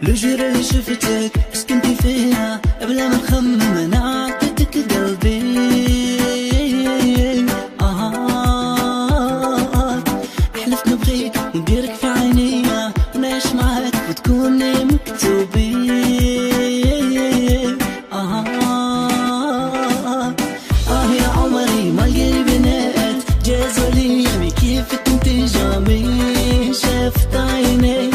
الجرة اللي شفتك سكنتي فيها قبل ما نخمم انا عطيتك قلبي. حلفت نبغيك ونديرك في عينيا ونعيش معاك وتكوني مكتوبي. يا عمري ما لقيت بنات جازوا لي يمي كيفك انت جامي شفت عيني.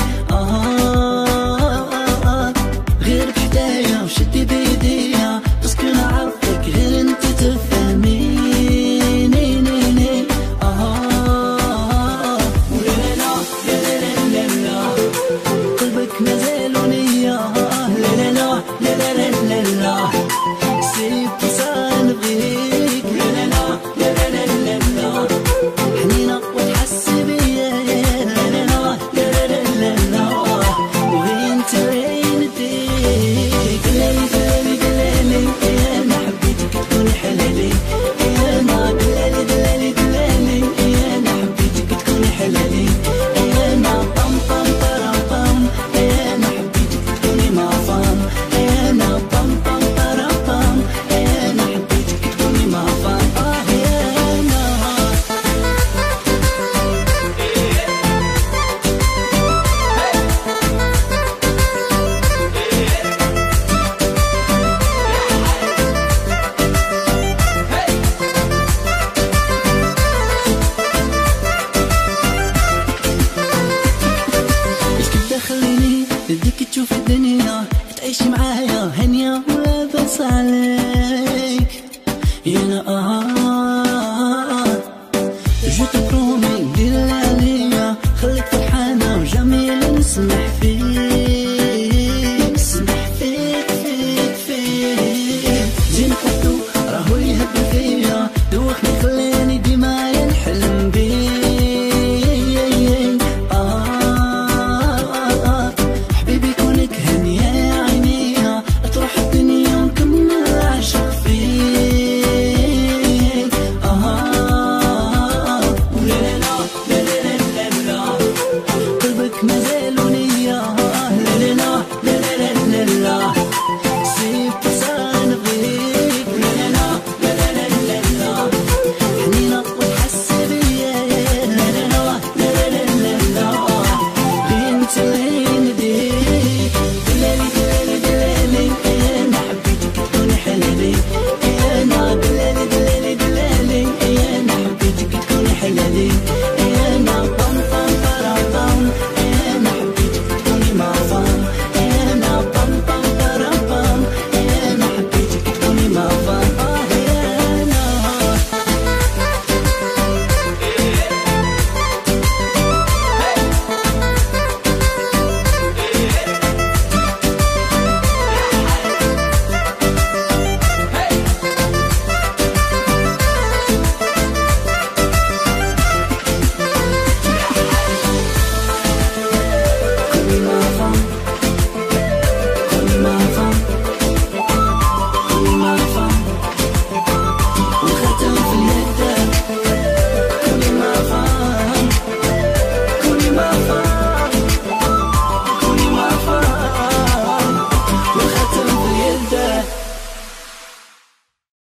غير بحدايا وشدي بيديا بس كل عرفك غير انت تفهميني. قلبك مازال ونية لا لا لا لا لا لا لا سيبك صار نبغيك لا لا لا لا لا لا لا حنينة وتحس بيا لا لا لا لا لا لا لا وانت وين اديك دلالي دلالي دلالي انا حبيتك تكوني حلالي انا دلالي دلالي دلالي انا حبيتك تكوني حلالي انا طم طم طرم طم انا حبيتك تكوني معفام انا طم طم طرم طم انا حبيتك تكوني معفام. خليني بدك تشوف الدنيا تعيش معايا هنيا ولا بس عليك يا